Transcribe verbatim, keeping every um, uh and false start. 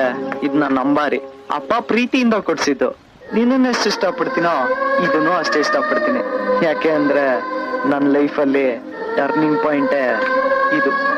ಇದ್ ನನ್ನ ಅಂಬಾರಿ. ಅಪ್ಪ ಪ್ರೀತಿಯಿಂದ ಕೊಡ್ಸಿದ್ದು. ನಿನ್ನನ್ನು ಎಷ್ಟು ಇಷ್ಟಪಡ್ತೀನೋ ಇದನ್ನು ಅಷ್ಟೇ ಇಷ್ಟಪಡ್ತೀನಿ. ಯಾಕೆ ಅಂದ್ರೆ ನನ್ನ ಲೈಫಲ್ಲಿ ಟರ್ನಿಂಗ್ ಪಾಯಿಂಟೇ ಇದು.